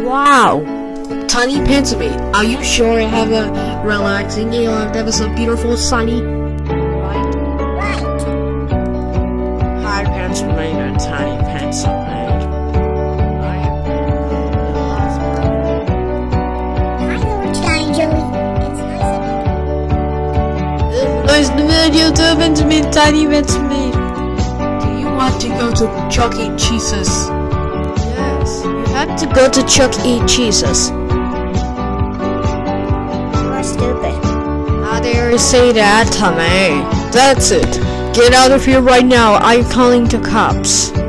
Wow! Tiny Pencilmate, are you sure you have a relaxing day like that was so beautiful, sunny? Right. Hi, Pencilmate and Tiny Pencilmate. Hi, Lord Tiny Joey. It's nice of you. Nice to meet you too, Pencilmate, Tiny Pencilmate. Do you want to go to Chuck E. Cheese's? Yes, you had to go to Chuck E. Cheese's. You're stupid. How dare you say that, Tommy? That's it. Get out of here right now. I'm calling the cops.